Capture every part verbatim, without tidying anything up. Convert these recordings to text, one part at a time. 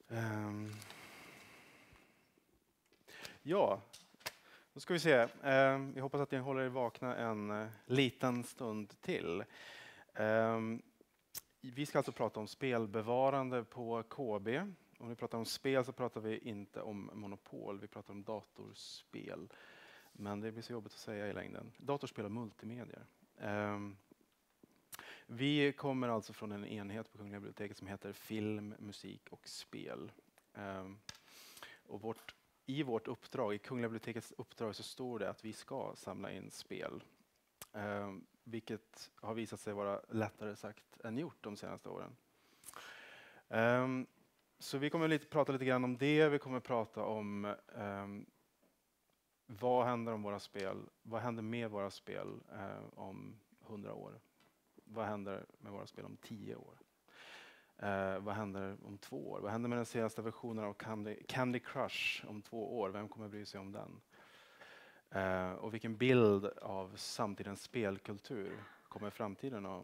Um, ja, då ska vi se. Um, jag hoppas att ni håller er vakna en uh, liten stund till. Um, vi ska alltså prata om spelbevarande på K B. Om vi pratar om spel så pratar vi inte om monopol, vi pratar om datorspel. Men det blir så jobbigt att säga i längden. Datorspel och multimedier. Um, vi kommer alltså från en enhet på Kungliga biblioteket som heter Film, musik och spel. Um, och vårt, i vårt uppdrag, i Kungliga bibliotekets uppdrag, så står det att vi ska samla in spel. Um, vilket har visat sig vara lättare sagt än gjort de senaste åren. Um, så vi kommer lite, prata lite grann om det. Vi kommer prata om um, vad händer om våra spel? Vad händer med våra spel uh, om hundra år? Vad händer med våra spel om tio år? Uh, vad händer om två år? Vad händer med den senaste versionen av Candy, Candy Crush om två år? Vem kommer bry sig om den? Uh, och vilken bild av samtidens spelkultur kommer framtiden av?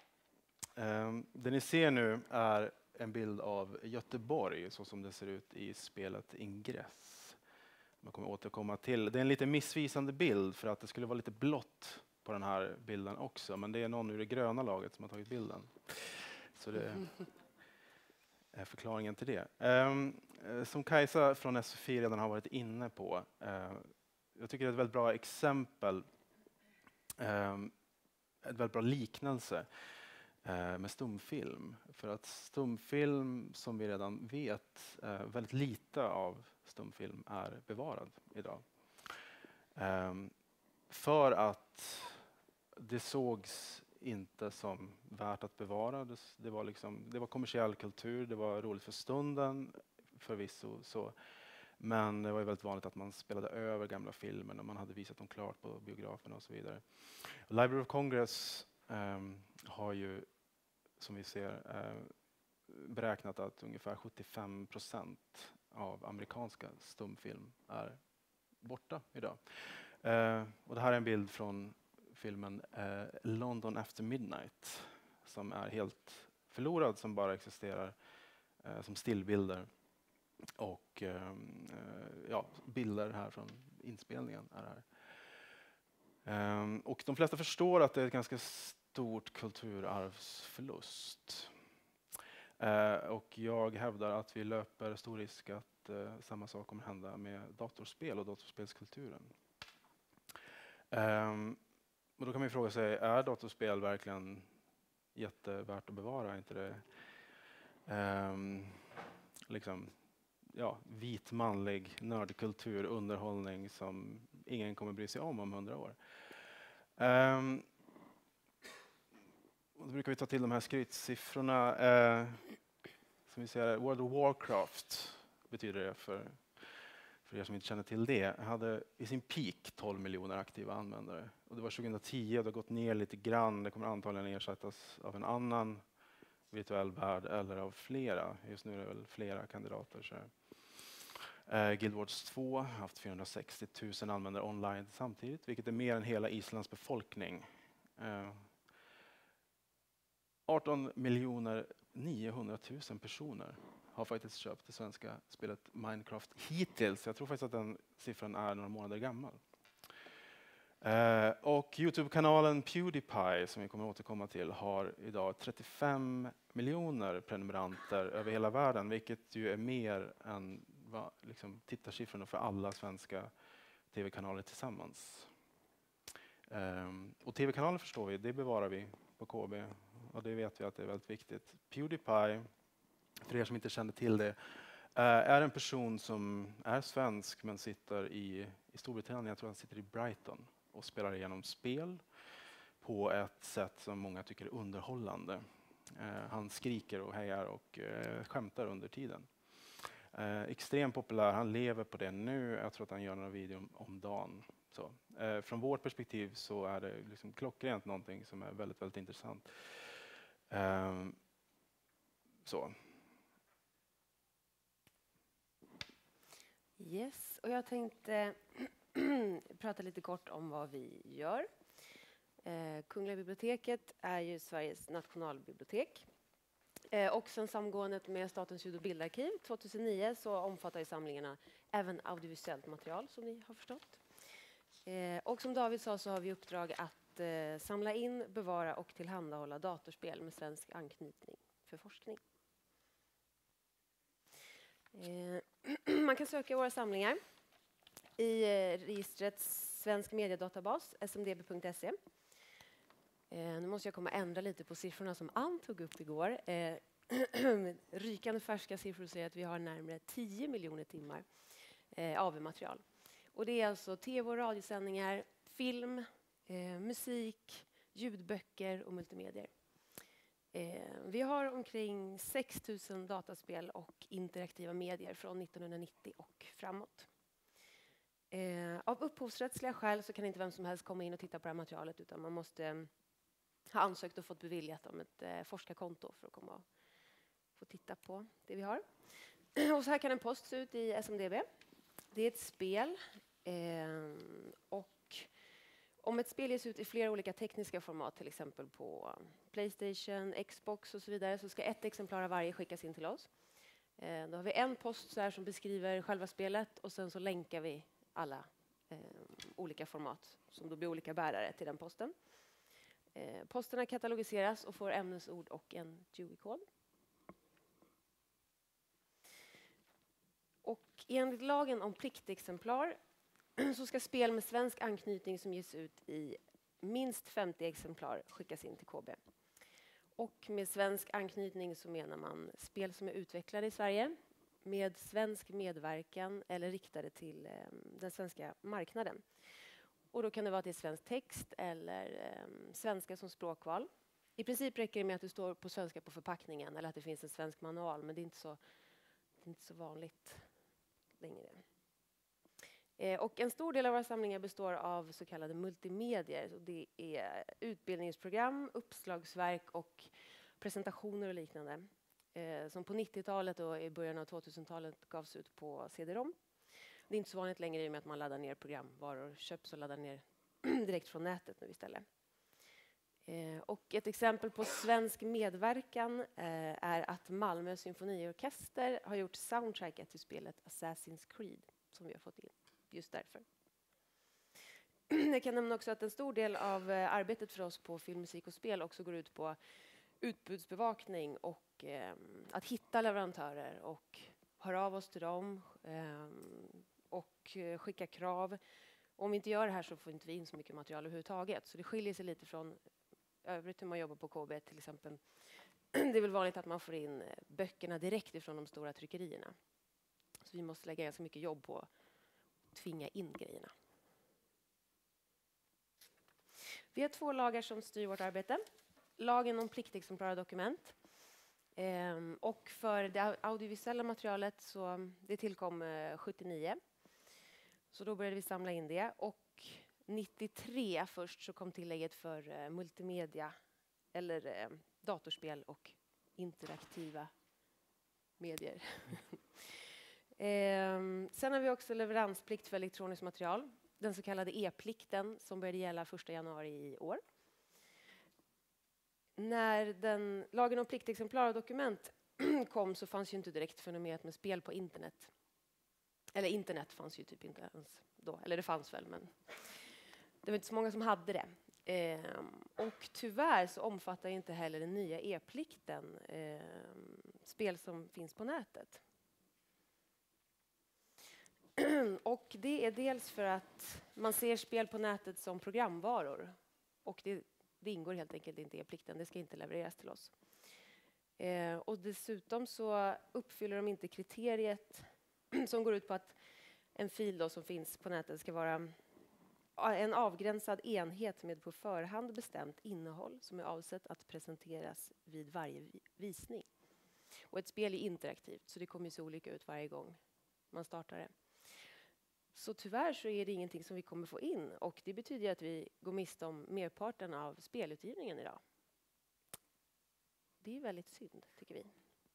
Uh, det ni ser nu är en bild av Göteborg så som det ser ut i spelet Ingress. Man kommer återkomma till. Det är en lite missvisande bild för att det skulle vara lite blått på den här bilden också. Men det är någon ur det gröna laget som har tagit bilden. Så det är förklaringen till det. Um, som Kajsa från S F I redan har varit inne på. Uh, jag tycker det är ett väldigt bra exempel. Um, ett väldigt bra liknelse uh, med stumfilm. För att stumfilm, som vi redan vet, uh, väldigt lite av stumfilm är bevarad idag. Um, för att det sågs inte som värt att bevara. Det, det, var liksom, det var kommersiell kultur, det var roligt för stunden förvisso. Så. Men det var ju väldigt vanligt att man spelade över gamla filmer när man hade visat dem klart på biograferna och så vidare. Library of Congress um, har ju, som vi ser, uh, beräknat att ungefär sjuttiofem procent av amerikanska stumfilm är borta idag. Uh, och det här är en bild från filmen uh, London After Midnight som är helt förlorad, som bara existerar uh, som stillbilder. Och uh, ja, bilder här från inspelningen är här. Um, och de flesta förstår att det är ett ganska stort kulturarvsförlust. Uh, och jag hävdar att vi löper stor risk att uh, samma sak kommer hända med datorspel och datorspelskulturen. Um, och då kan man ju fråga sig, är datorspel verkligen jättevärt att bevara? Inte det um, liksom, ja, vit manlig nördkultur, underhållning som ingen kommer bry sig om om hundra år? Um, och då brukar vi ta till de här skrytsiffrorna. Uh, som vi ser, World of Warcraft betyder det för För er som inte känner till det, hade i sin peak tolv miljoner aktiva användare. Och det var tjugohundratio och det har gått ner lite grann. Det kommer antagligen ersättas av en annan virtuell värld eller av flera. Just nu är det väl flera kandidater. Så. Uh, Guild Wars två har haft fyrahundrasextio tusen användare online samtidigt, vilket är mer än hela Islands befolkning. Uh, arton miljoner niohundratusen personer har faktiskt köpt det svenska spelet Minecraft hittills. Jag tror faktiskt att den siffran är några månader gammal. Uh, och Youtube-kanalen Pewdiepie, som vi kommer återkomma till, har idag trettiofem miljoner prenumeranter över hela världen, vilket ju är mer än va, liksom, tittarsiffrorna för alla svenska tv-kanaler tillsammans. Um, och tv-kanaler förstår vi, det bevarar vi på K B. Och det vet vi att det är väldigt viktigt. Pewdiepie, för er som inte känner till det, är en person som är svensk men sitter i, i Storbritannien. Jag tror han sitter i Brighton och spelar igenom spel på ett sätt som många tycker är underhållande. Han skriker och hejar och skämtar under tiden. Extremt populär, han lever på det nu. Jag tror att han gör några videor om dagen. Så, från vårt perspektiv så är det liksom klockrent någonting som är väldigt, väldigt intressant. Um, så. Yes, och jag tänkte prata lite kort om vad vi gör. Eh, Kungliga biblioteket är ju Sveriges nationalbibliotek. Eh, och sen samgåendet med Statens ljud- och bildarkiv tjugohundranio så omfattar ju samlingarna även audiovisuellt material, som ni har förstått. Eh, och som David sa så har vi uppdrag att eh, samla in, bevara och tillhandahålla datorspel med svensk anknytning för forskning. Eh, man kan söka våra samlingar i eh, registret Svensk mediedatabas, s m d b punkt se. Eh, nu måste jag komma och ändra lite på siffrorna som Ann tog upp igår. Eh, rykande färska siffror säger att vi har närmare tio miljoner timmar eh, A V-material. Och det är alltså tv och radiosändningar, film, eh, musik, ljudböcker och multimedier. Eh, vi har omkring sex tusen dataspel och interaktiva medier från nittonhundranittio och framåt. Eh, av upphovsrättsliga skäl så kan inte vem som helst komma in och titta på det här materialet, utan man måste eh, ha ansökt och fått beviljat om ett eh, forskarkonto för att komma och få titta på det vi har. Och så här kan en post se ut i S M D B. Det är ett spel. Eh, och om ett spel ges ut i flera olika tekniska format, till exempel på PlayStation, Xbox och så vidare, så ska ett exemplar av varje skickas in till oss. Eh, då har vi en post så här som beskriver själva spelet och sen så länkar vi alla eh, olika format som då blir olika bärare till den posten. Eh, posterna katalogiseras och får ämnesord och en G U I-kod. Och enligt lagen om pliktexemplar så ska spel med svensk anknytning som ges ut i minst femtio exemplar skickas in till K B. Och med svensk anknytning så menar man spel som är utvecklade i Sverige med svensk medverkan eller riktade till eh, den svenska marknaden. Och då kan det vara att det är svensk text eller eh, svenska som språkval. I princip räcker det med att det står på svenska på förpackningen eller att det finns en svensk manual, men det är inte så, det är inte så vanligt längre. Eh, och en stor del av våra samlingar består av så kallade multimedier. Och det är utbildningsprogram, uppslagsverk och presentationer och liknande. Eh, som på nittiotalet och i början av tvåtusentalet gavs ut på C D-rom. Det är inte så vanligt längre i och med att man laddar ner programvaror, köps och laddar ner direkt från nätet nu istället. Eh, och ett exempel på svensk medverkan eh, är att Malmö symfoniorkester har gjort soundtracket till spelet Assassin's Creed som vi har fått in just därför. Jag kan nämna också att en stor del av eh, arbetet för oss på film, musik och spel också går ut på utbudsbevakning och eh, att hitta leverantörer och höra av oss till dem eh, och eh, skicka krav. Om vi inte gör det här så får inte vi in så mycket material överhuvudtaget. Så det skiljer sig lite från övrigt hur man jobbar på K B till exempel. Det är väl vanligt att man får in böckerna direkt ifrån de stora tryckerierna. Så vi måste lägga ganska mycket jobb på att tvinga in grejerna. Vi har två lagar som styr vårt arbete. Lagen om pliktexemplar av dokument. Ehm, och för det audiovisuella materialet så det tillkom eh, sjuttionio. Så då började vi samla in det. Och nittiotre först så kom tillägget för eh, multimedia eller eh, datorspel och interaktiva medier. ehm, sen har vi också leveransplikt för elektroniskt material. Den så kallade e-plikten som började gälla första januari i år. När den, lagen om pliktexemplar och dokument kom så fanns ju inte direkt fenomenet med spel på internet. Eller internet fanns ju typ inte ens då. Eller det fanns väl, men det var inte så många som hade det. Ehm, och tyvärr så omfattar inte heller den nya e-plikten ehm, spel som finns på nätet. Och det är dels för att man ser spel på nätet som programvaror. Och det, det ingår helt enkelt inte i e-plikten. Det ska inte levereras till oss. Eh, och dessutom så uppfyller de inte kriteriet som går ut på att en fil då som finns på nätet ska vara en avgränsad enhet med på förhand bestämt innehåll som är avsett att presenteras vid varje visning. Och ett spel är interaktivt så det kommer se olika ut varje gång man startar det. Så tyvärr så är det ingenting som vi kommer få in och det betyder att vi går miste om merparten av spelutgivningen idag. Det är väldigt synd, tycker vi.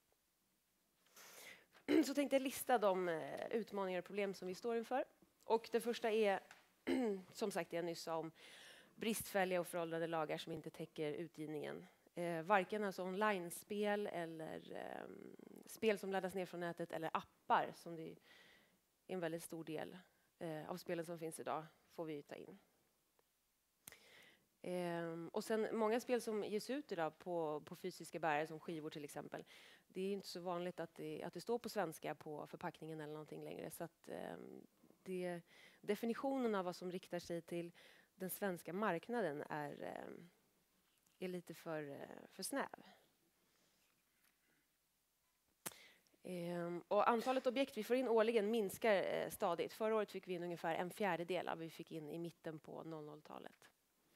Så tänkte jag lista de utmaningar och problem som vi står inför. Och det första är, som sagt, det jag nyss sa om bristfälliga och föråldrade lagar som inte täcker utgivningen Eh, varken alltså online-spel eller eh, spel som laddas ner från nätet eller appar, som det är en väldigt stor del eh, av spelen som finns idag, får vi ta in. Eh, och sen många spel som ges ut idag på, på fysiska bärare, som skivor till exempel, det är inte så vanligt att det, att det står på svenska på förpackningen eller någonting längre. Så att, eh, det, definitionen av vad som riktar sig till den svenska marknaden är, eh, är lite för, eh, för snäv. Eh, och antalet objekt vi får in årligen minskar eh, stadigt. Förra året fick vi in ungefär en fjärdedel av vad vi fick in i mitten på noll noll-talet.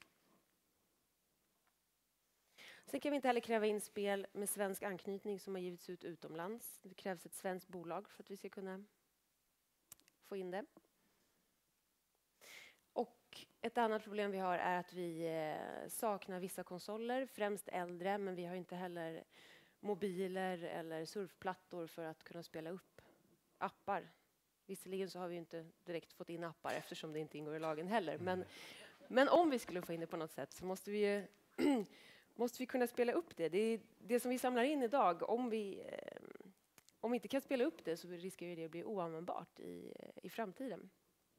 Sen kan vi inte heller kräva in spel med svensk anknytning som har givits ut utomlands. Det krävs ett svenskt bolag för att vi ska kunna få in det. Och ett annat problem vi har är att vi eh, saknar vissa konsoler, främst äldre, men vi har inte heller mobiler eller surfplattor för att kunna spela upp appar. Visserligen så har vi inte direkt fått in appar eftersom det inte ingår i lagen heller. Men, men om vi skulle få in det på något sätt så måste vi ju måste vi kunna spela upp det. Det är det som vi samlar in idag. Om vi, eh, om vi inte kan spela upp det så riskerar det att bli oanvändbart i, i framtiden.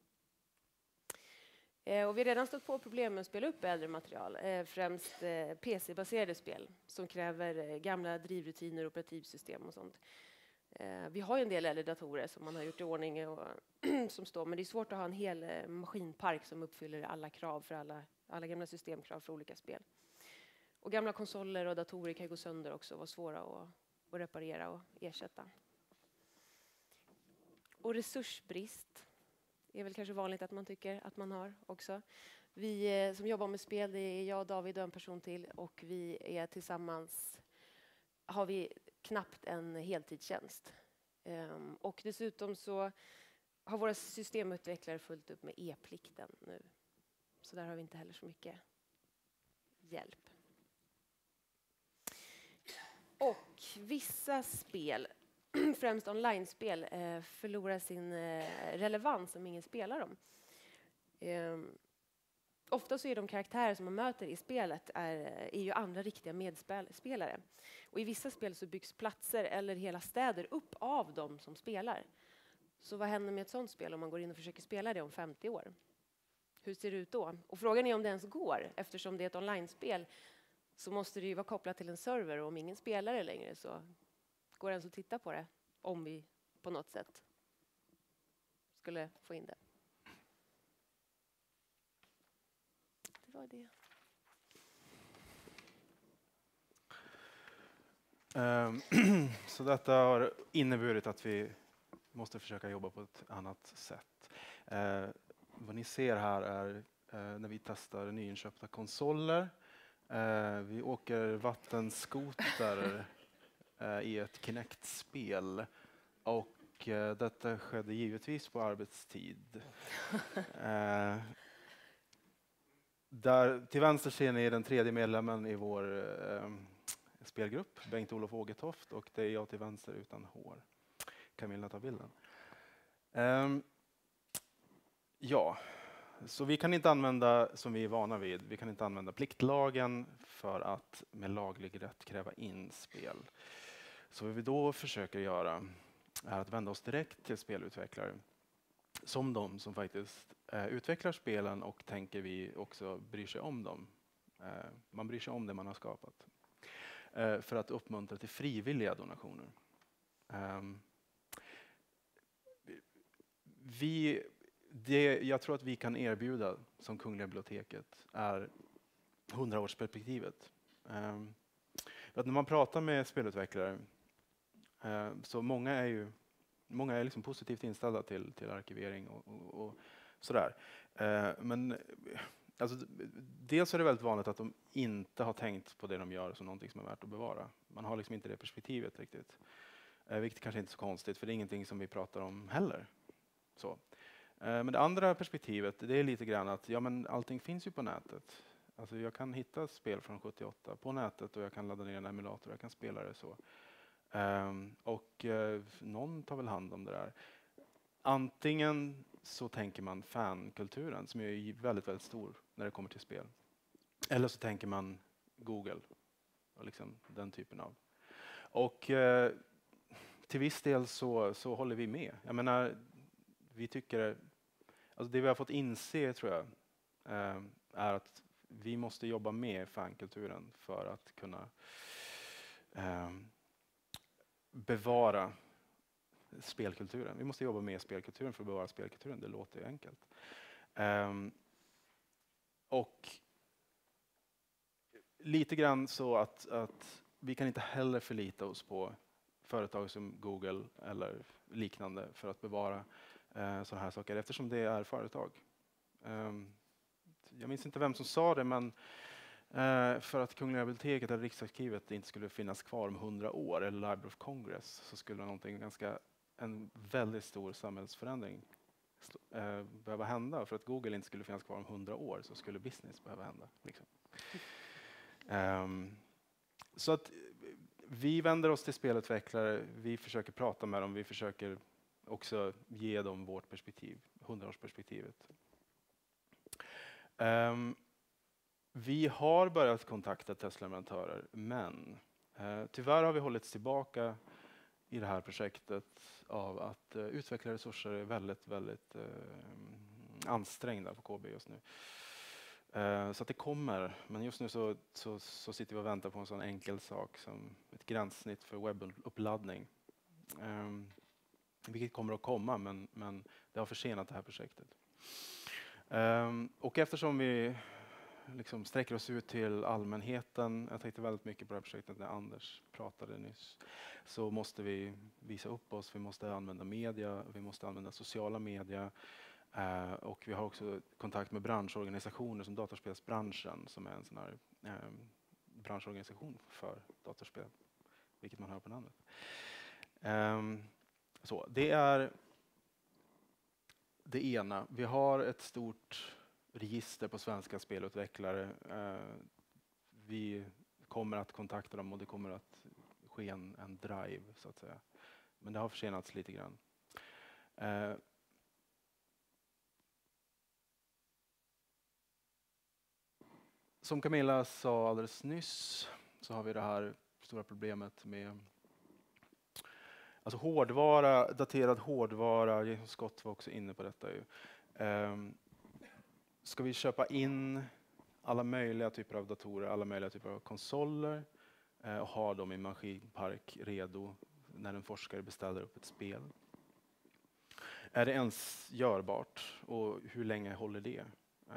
Eh, och vi har redan stått på problem med att spela upp äldre material. Eh, främst eh, P C-baserade spel som kräver eh, gamla drivrutiner, operativsystem och sånt. Eh, vi har ju en del äldre datorer som man har gjort i ordning och som står, men det är svårt att ha en hel eh, maskinpark som uppfyller alla krav för alla, alla gamla systemkrav för olika spel. Och gamla konsoler och datorer kan gå sönder också och vara svåra att, att reparera och ersätta. Och resursbrist är väl kanske vanligt att man tycker att man har också. Vi eh, som jobbar med spel, det är jag, David och en person till, och vi är tillsammans, har vi knappt en heltidstjänst. Um, och dessutom så har våra systemutvecklare fullt upp med e-plikten nu. Så där har vi inte heller så mycket hjälp. Och vissa spel, främst online-spel, eh, förlorar sin eh, relevans om ingen spelar dem. Eh, ofta så är de karaktärer som man möter i spelet är, är ju andra riktiga medspelare. Och i vissa spel så byggs platser eller hela städer upp av dem som spelar. Så vad händer med ett sånt spel om man går in och försöker spela det om femtio år? Hur ser det ut då? Och frågan är om det ens går, eftersom det är ett online-spel så måste det ju vara kopplat till en server, och om ingen spelar det längre så går det ens att titta på det om vi på något sätt skulle få in det. Det var det. Um, så detta har inneburit att vi måste försöka jobba på ett annat sätt. Uh, vad ni ser här är uh, när vi testar nyinköpta konsoler. Uh, vi åker vattenskoter uh, i ett Kinect-spel. Och uh, detta skedde givetvis på arbetstid. Uh, där, till vänster ser ni den tredje medlemmen i vår uh, spelgrupp, Bengt-Olof Ågetoft, och det är jag till vänster utan hår. Camilla tar bilden. Um, ja, så vi kan inte använda, som vi är vana vid, vi kan inte använda pliktlagen för att med laglig rätt kräva in spel. Så vad vi då försöker göra är att vända oss direkt till spelutvecklare. Som de som faktiskt eh, utvecklar spelen och tänker vi också bryr sig om dem. Eh, man bryr sig om det man har skapat. Eh, för att uppmuntra till frivilliga donationer. Um, vi, det jag tror att vi kan erbjuda som Kungliga biblioteket är hundraårsperspektivet. Um, att när man pratar med spelutvecklare uh, så många är ju många är liksom positivt inställda till, till arkivering och, och, och sådär. Uh, men alltså, dels är det väldigt vanligt att de inte har tänkt på det de gör som någonting som är värt att bevara. Man har liksom inte det perspektivet riktigt. Uh, vilket kanske inte är så konstigt, för det är ingenting som vi pratar om heller. Så. Uh, men det andra perspektivet, det är lite grann att ja, men allting finns ju på nätet. Alltså jag kan hitta spel från sjuttioåtta på nätet och jag kan ladda ner en emulator och jag kan spela det så. Um, och uh, någon tar väl hand om det där. Antingen så tänker man fankulturen som är väldigt, väldigt stor när det kommer till spel. Eller så tänker man Google. och liksom den typen av. Och eh, till viss del så, så håller vi med. Jag menar, vi tycker, alltså det vi har fått inse tror jag, eh, är att vi måste jobba med fankulturen för att kunna eh, bevara spelkulturen. Vi måste jobba med spelkulturen för att bevara spelkulturen. Det låter ju enkelt. Um, och lite grann så att, att vi kan inte heller förlita oss på företag som Google eller liknande för att bevara uh, sådana här saker eftersom det är företag. Um, jag minns inte vem som sa det, men uh, för att Kungliga biblioteket eller Riksarkivet inte skulle finnas kvar om hundra år eller Library of Congress så skulle någonting ganska en väldigt stor samhällsförändring eh, behöva hända. För att Google inte skulle finnas kvar om hundra år så skulle business behöva hända. Liksom. Um, så att vi vänder oss till spelutvecklare, vi försöker prata med dem, vi försöker också ge dem vårt perspektiv, hundraårsperspektivet. Um, vi har börjat kontakta testleverantörer, men eh, tyvärr har vi hållits tillbaka i det här projektet av att uh, utveckla resurser är väldigt, väldigt uh, ansträngda på K B just nu. Uh, så att det kommer, men just nu så, så, så sitter vi och väntar på en sån enkel sak som ett gränssnitt för webbuppladdning. Um, vilket kommer att komma, men, men det har försenat det här projektet. Um, och eftersom vi liksom sträcker oss ut till allmänheten, jag tänkte väldigt mycket på det här projektet när Anders pratade nyss, så måste vi visa upp oss, vi måste använda media, vi måste använda sociala media eh, och vi har också kontakt med branschorganisationer som Dataspelsbranschen som är en sån här eh, branschorganisation för dataspel, vilket man hör på namnet. Um, så, det är det ena. Vi har ett stort register på svenska spelutvecklare. Uh, vi kommer att kontakta dem och det kommer att ske en, en drive så att säga. Men det har försenats lite grann. Uh, som Camilla sa alldeles nyss så har vi det här stora problemet med alltså hårdvara, daterad hårdvara. Jason Scott var också inne på detta. Ju. Um, ska vi köpa in alla möjliga typer av datorer, alla möjliga typer av konsoler uh, och ha dem i maskinpark redo när en forskare beställer upp ett spel? Är det ens görbart och hur länge håller det? Uh,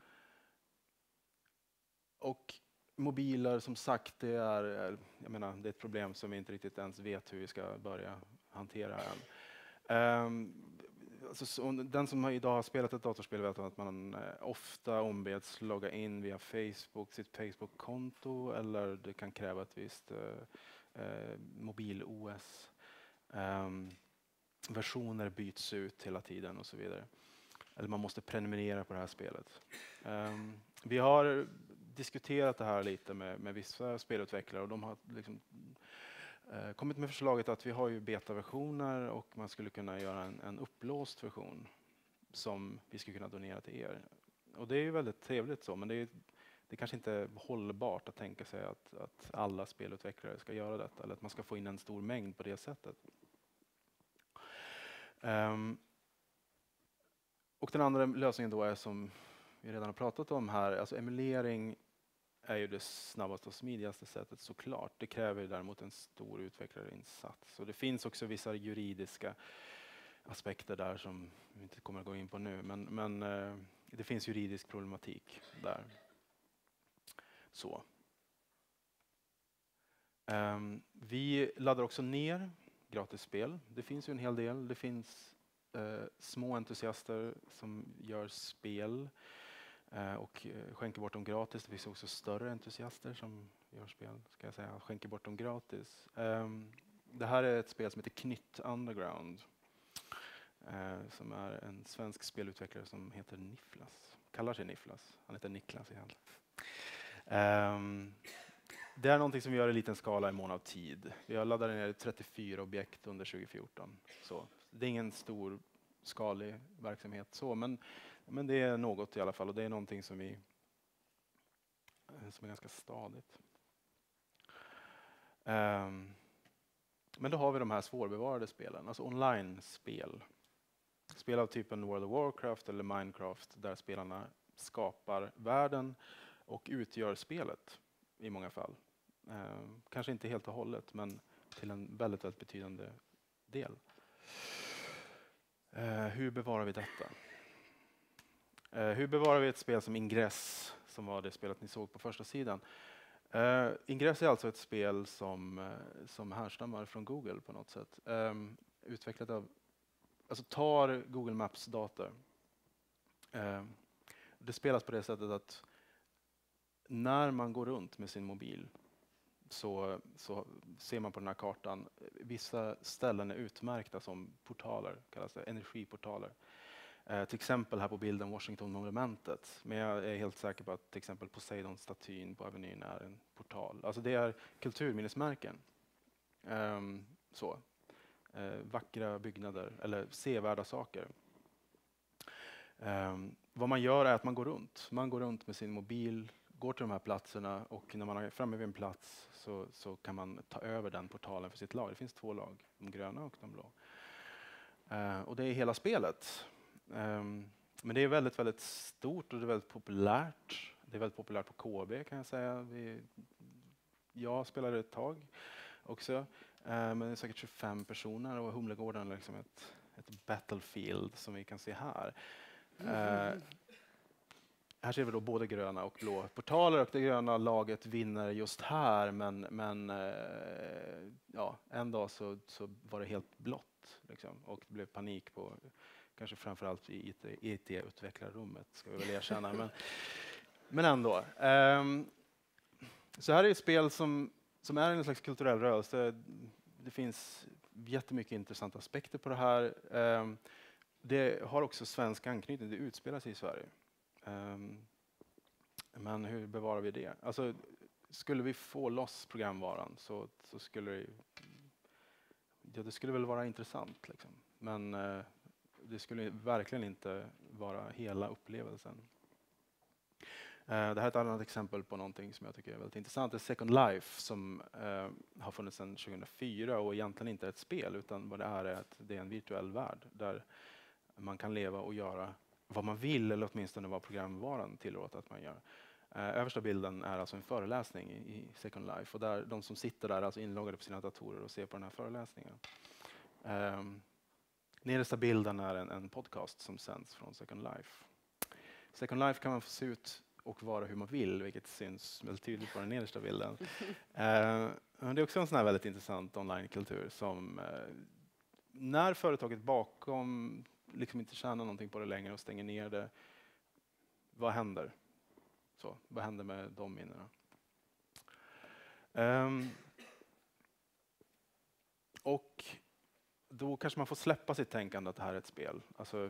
och mobiler, som sagt, det är, jag menar, det är ett problem som vi inte riktigt ens vet hur vi ska börja hantera än. Um, alltså, så, den som idag har spelat ett datorspel vet att man eh, ofta ombeds logga in via Facebook, sitt Facebook-konto, eller det kan kräva ett visst eh, eh, mobil-O S. Um, versioner byts ut hela tiden och så vidare. Eller man måste prenumerera på det här spelet. Um, vi har diskuterat det här lite med, med vissa spelutvecklare och de har liksom, eh, kommit med förslaget att vi har ju betaversioner och man skulle kunna göra en, en upplåst version som vi skulle kunna donera till er. Och det är ju väldigt trevligt så, men det är, det är kanske inte är hållbart att tänka sig att, att alla spelutvecklare ska göra detta eller att man ska få in en stor mängd på det sättet. Um, och den andra lösningen då är som vi redan har pratat om här, alltså emulering är ju det snabbaste och smidigaste sättet såklart. Det kräver däremot en stor utvecklarinsats. Och det finns också vissa juridiska aspekter där som vi inte kommer att gå in på nu. Men, men eh, det finns juridisk problematik där. Så. Um, vi laddar också ner gratisspel. Det finns ju en hel del. Det finns eh, små entusiaster som gör spel och skänker bort dem gratis. Det finns också större entusiaster som gör spel, ska jag säga, skänker bort dem gratis. Um, det här är ett spel som heter Knytt Underground, uh, som är en svensk spelutvecklare som heter Nifflas. Kallar sig Nifflas. Han heter Niklas i handel. Um, det är någonting som vi gör i liten skala i mån av tid. Vi har laddat ner trettiofyra objekt under tjugo fjorton. Så det är ingen stor skalig verksamhet så, men Men det är något i alla fall och det är någonting som, vi, som är ganska stadigt. Um, men då har vi de här svårbevarade spelen, alltså online-spel. Spel av typen World of Warcraft eller Minecraft där spelarna skapar världen och utgör spelet i många fall. Eh, kanske inte helt och hållet, men till en väldigt, väldigt betydande del. Eh, hur bevarar vi detta? Eh, hur bevarar vi ett spel som Ingress, som var det spelet ni såg på första sidan? Eh, Ingress är alltså ett spel som, eh, som härstammar från Google på något sätt. Eh, utvecklat av, alltså tar Google Maps data. Eh, det spelas på det sättet att när man går runt med sin mobil så, så ser man på den här kartan, vissa ställen är utmärkta som portaler, kallas det, energiportaler. Eh, till exempel här på bilden Washington-monumentet, men jag är helt säker på att till exempel Poseidon-statyn på Avenyn är en portal. Alltså det är kulturminnesmärken. Eh, så. Eh, vackra byggnader eller sevärda saker. Eh, vad man gör är att man går runt. Man går runt med sin mobil, går till de här platserna och när man är framme vid en plats så, så kan man ta över den portalen för sitt lag. Det finns två lag, de gröna och de blå. Eh, och det är hela spelet. Eh, men det är väldigt, väldigt stort och det är väldigt populärt. Det är väldigt populärt på K B kan jag säga. Vi, jag spelade ett tag också. Eh, men det är säkert tjugofem personer och Humlegården är liksom ett, ett battlefield som vi kan se här. Eh, Här ser vi då både gröna och blå portaler och det gröna laget vinner just här, men, men eh, ja, en dag så, så var det helt blått liksom, och det blev panik på kanske framförallt i I T-utvecklarrummet ska vi väl erkänna. men, men ändå. Um, så här är ett spel som, som är en slags kulturell rörelse. Det finns jättemycket intressanta aspekter på det här. Um, det har också svensk anknytning, det utspelar sig i Sverige. Um, men hur bevarar vi det? Alltså, skulle vi få loss programvaran så, så skulle det, ja, det skulle väl vara intressant. Liksom. Men uh, det skulle verkligen inte vara hela upplevelsen. Uh, det här är ett annat exempel på någonting som jag tycker är väldigt intressant. Det är Second Life som uh, har funnits sedan tjugohundrafyra och egentligen inte är ett spel utan vad det är är att det är en virtuell värld där man kan leva och göra vad man vill eller åtminstone vad programvaran tillåter att man gör. Uh, översta bilden är alltså en föreläsning i, i Second Life och där, de som sitter där är alltså inloggade på sina datorer och ser på den här föreläsningen. Um, nedersta bilden är en, en podcast som sänds från Second Life. Second Life kan man få se ut och vara hur man vill, vilket syns väldigt tydligt på den nedersta bilden. Uh, men det är också en sån här väldigt intressant onlinekultur som uh, när företaget bakom liksom inte tjänar någonting på det längre och stänger ner det, vad händer? Så, vad händer med de minnena? Um, och då kanske man får släppa sitt tänkande att det här är ett spel. Alltså,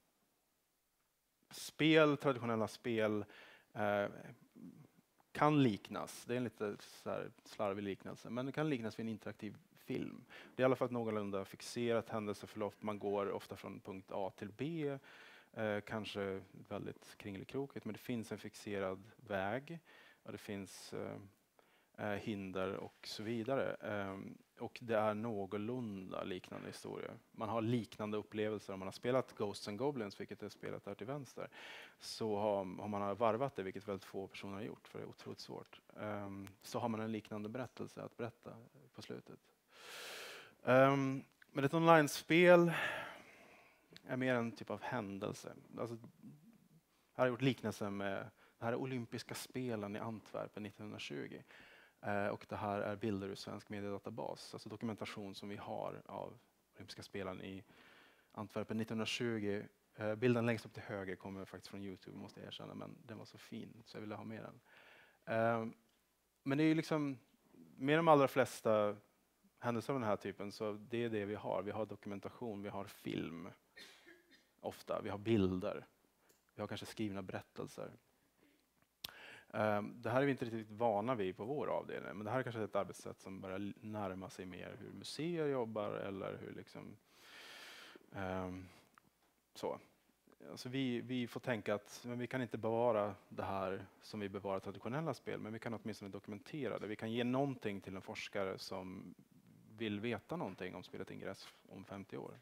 spel, traditionella spel eh, kan liknas, det är en lite så här slarvig liknelse, men det kan liknas vid en interaktiv film. Det är i alla fall ett någorlunda fixerat händelseförlopp. Man går ofta från punkt A till B, eh, kanske väldigt kringelikrokigt, men det finns en fixerad väg och det finns eh, eh, hinder och så vidare. Eh, och det är någorlunda liknande historier. Man har liknande upplevelser. Om man har spelat Ghosts and Goblins, vilket är spelet där till vänster, så har, om man har varvat det, vilket väldigt få personer har gjort, för det är otroligt svårt, eh, så har man en liknande berättelse att berätta på slutet. Um, men ett online-spel är mer en typ av händelse. Alltså, här har jag gjort liknelser med det här är olympiska spelen i Antwerpen nittonhundratjugo. Uh, och det här är bilder ur svensk mediedatabas, alltså dokumentation som vi har av olympiska spelen i Antwerpen nittonhundratjugo. Uh, bilden längst upp till höger kommer faktiskt från YouTube, måste jag erkänna, men den var så fin så jag ville ha med den. Uh, men det är ju liksom, med de allra flesta händelser av den här typen, så det är det vi har. Vi har dokumentation, vi har film, ofta, vi har bilder, vi har kanske skrivna berättelser. Um, det här är vi inte riktigt vana vid på vår avdelning, men det här är kanske ett arbetssätt som börjar närma sig mer hur museer jobbar eller hur liksom um, så. alltså vi, vi får tänka att men vi kan inte bevara det här som vi bevarar traditionella spel, men vi kan åtminstone dokumentera det. Vi kan ge någonting till en forskare som vill veta någonting om spelet Ingress om femtio år.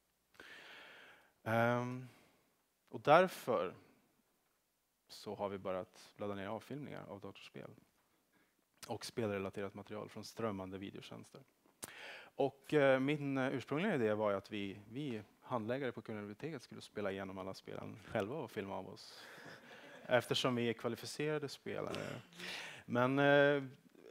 Um, och därför så har vi börjat ladda ner avfilmningar av datorspel och spelrelaterat material från strömmande videotjänster. Och eh, min eh, ursprungliga idé var att vi, vi handläggare på Kungliga biblioteket skulle spela igenom alla spelen själva och filma av oss. Eftersom vi är kvalificerade spelare. Men eh,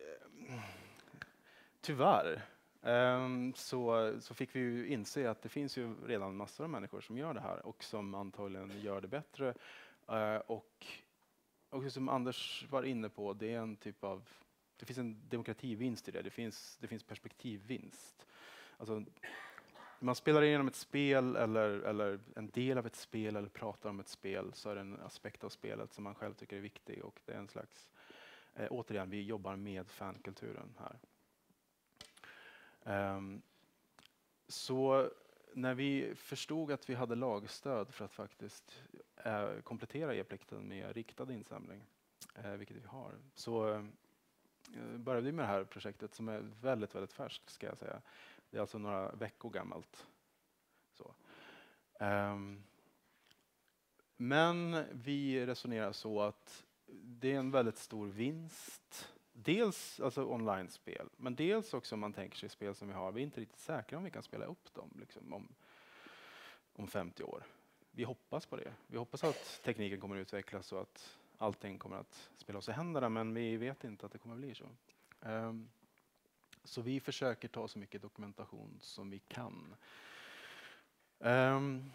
tyvärr eh, så, så fick vi ju inse att det finns ju redan massor av människor som gör det här och som antagligen gör det bättre. Eh, och, och som Anders var inne på, det är en typ av det finns en demokrativinst i det. Det finns, det finns perspektivvinst. Alltså, man spelar igenom ett spel eller, eller en del av ett spel eller pratar om ett spel så är det en aspekt av spelet som man själv tycker är viktig och det är en slags, eh, återigen, vi jobbar med fankulturen här. Um, så när vi förstod att vi hade lagstöd för att faktiskt eh, komplettera e-plikten med riktad insamling, eh, vilket vi har, så eh, började vi med det här projektet som är väldigt, väldigt färskt ska jag säga. Det är alltså några veckor gammalt. Så. Um, men vi resonerar så att det är en väldigt stor vinst. Dels alltså online-spel, men dels också om man tänker sig spel som vi har. Vi är inte riktigt säkra om vi kan spela upp dem liksom, om, om femtio år. Vi hoppas på det. Vi hoppas att tekniken kommer att utvecklas så att allting kommer att spela oss i händerna, men vi vet inte att det kommer att bli så. Um, så vi försöker ta så mycket dokumentation som vi kan. Um,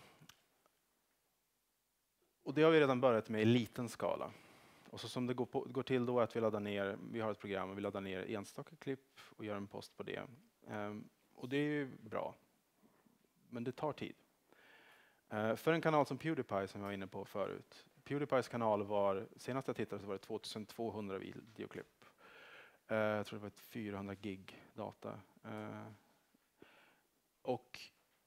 och det har vi redan börjat med i liten skala. Och så som det går, på, går till då är att vi laddar ner, vi har ett program och vi laddar ner enstaka klipp och gör en post på det. Um, och det är ju bra. Men det tar tid. Uh, för en kanal som Pewdiepie som jag var inne på förut. Pewdiepies kanal var, senast jag tittade så var det tvåtusentvåhundra videoklipp. Uh, jag tror det var ett fyrahundra gig data. Uh, och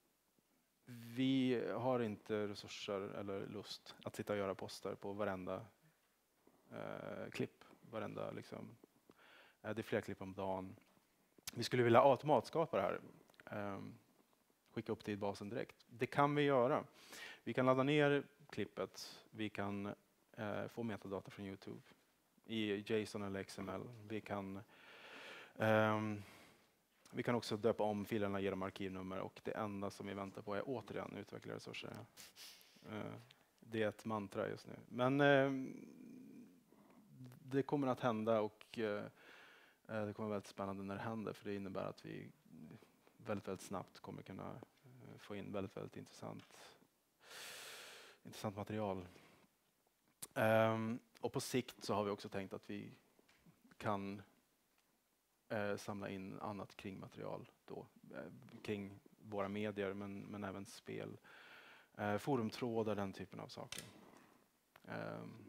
vi har inte resurser eller lust att sitta och göra poster på varenda uh, klipp. Varenda, liksom. Uh, det är flera klipp om dagen. Vi skulle vilja automatskapa det här. Um, skicka upp till basen direkt. Det kan vi göra. Vi kan ladda ner klippet. Vi kan eh, få metadata från YouTube i JSON eller X M L. Vi kan, ehm, vi kan också döpa om filerna, ge dem arkivnummer och det enda som vi väntar på är återigen utvecklarresurser. Eh, det är ett mantra just nu. Men eh, det kommer att hända och eh, det kommer vara väldigt spännande när det händer för det innebär att vi väldigt, väldigt snabbt kommer kunna få in väldigt, väldigt intressant intressant material. Um, och på sikt så har vi också tänkt att vi kan uh, samla in annat kring material då, uh, kring våra medier men, men även spel, uh, forumtrådar, den typen av saker. Um,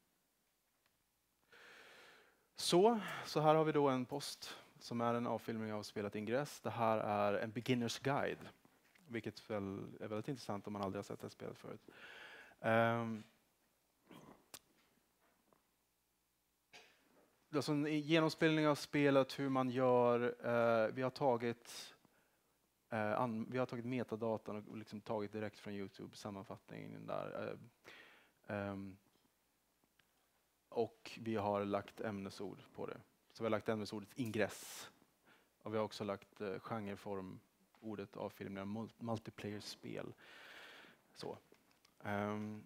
så, så här har vi då en post som är en avfilmning av spelet Ingress. Det här är en beginners guide, vilket väl är väldigt intressant om man aldrig har sett det spelet förut. Um, alltså en genomspelning av spelet, hur man gör. Uh, vi har tagit uh, an, vi har tagit metadatan och liksom tagit direkt från YouTube sammanfattningen där. Uh, um, och vi har lagt ämnesord på det. Så vi har lagt ämnesordet ingress. Och vi har också lagt uh, genreform, ordet avfilmning av multiplayer-spel. Så. Um,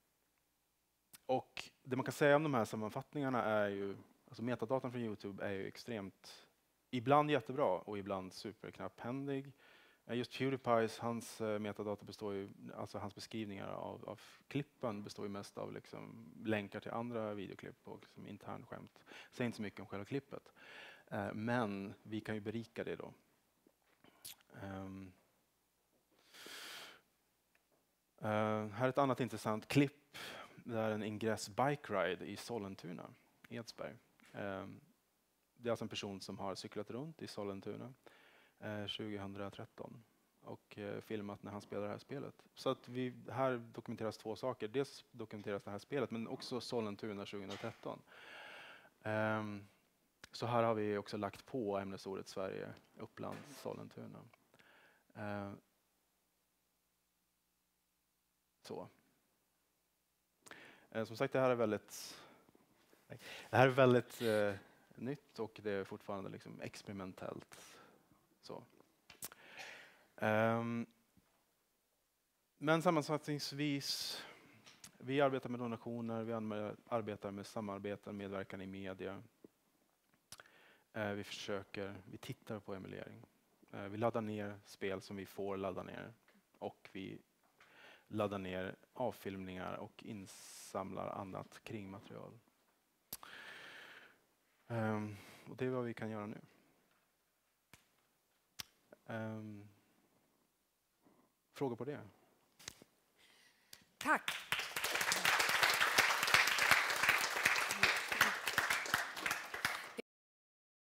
och det man kan säga om de här sammanfattningarna är ju, alltså metadatan från YouTube är ju extremt, ibland jättebra och ibland superknapphändig. Just Pewdiepies, hans uh, metadata består ju, alltså hans beskrivningar av, av klippen består ju mest av liksom länkar till andra videoklipp och liksom internskämt. Säger inte så mycket om själva klippet. Uh, men vi kan ju berika det då. Um, uh, här är ett annat intressant klipp. Det är en Ingress bike ride i Sollentuna, Edsberg. Um, det är alltså en person som har cyklat runt i Sollentuna uh, tjugohundratretton. och eh, filmat när han spelar det här spelet. Så att vi, här dokumenteras två saker. Dels dokumenteras det här spelet, men också Sollentuna tjugohundratretton. Um, så här har vi också lagt på ämnesåret Sverige, Uppland, Sollentuna. Uh, så. Uh, som sagt, det här är väldigt, det här är väldigt uh, nytt och det är fortfarande liksom experimentellt. Så. Um, men sammanfattningsvis, vi arbetar med donationer, vi arbetar med samarbeten, medverkan i media. Uh, vi försöker, vi tittar på emulering. Uh, vi laddar ner spel som vi får ladda ner och vi laddar ner avfilmningar och insamlar annat kringmaterial. Um, och det är vad vi kan göra nu. Um, Frågor på det? Tack.